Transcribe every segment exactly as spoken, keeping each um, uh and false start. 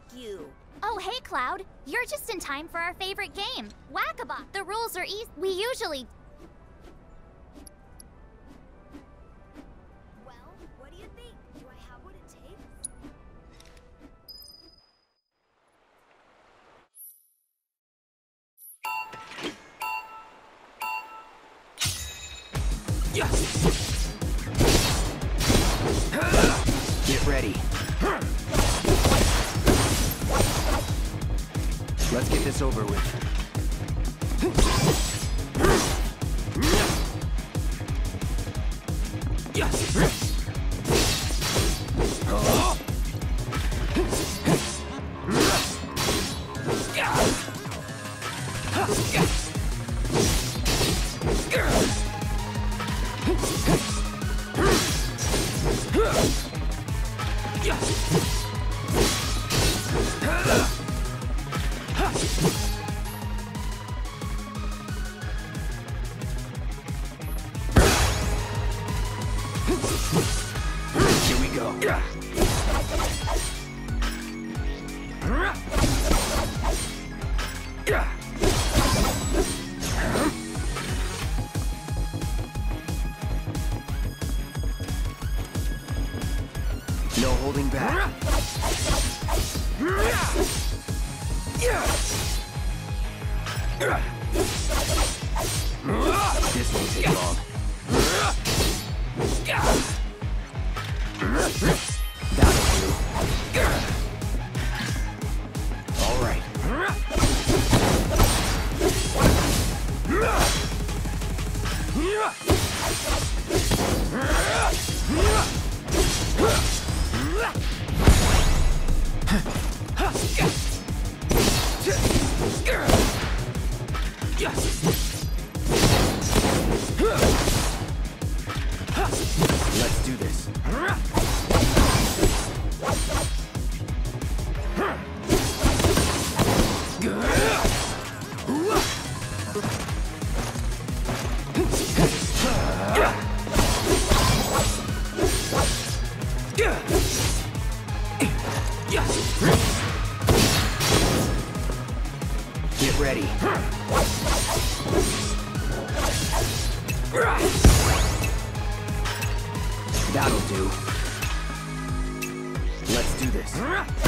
you. Oh, hey, Cloud. You're just in time for our favorite game, Whack-A-Bop. The rules are easy. We usually... Well, what do you think? Do I have what it takes? Get ready. Let's get this over with. Here we go. No holding back. This won't take long. That'll do. All right. Let's do this. Get ready. That'll do. Let's do this.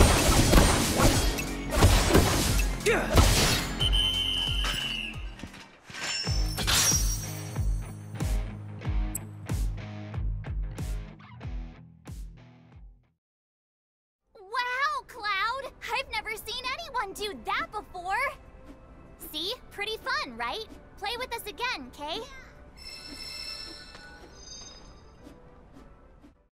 Wow, Cloud! I've never seen anyone do that before! See? Pretty fun, right? Play with us again, Kay? Yeah.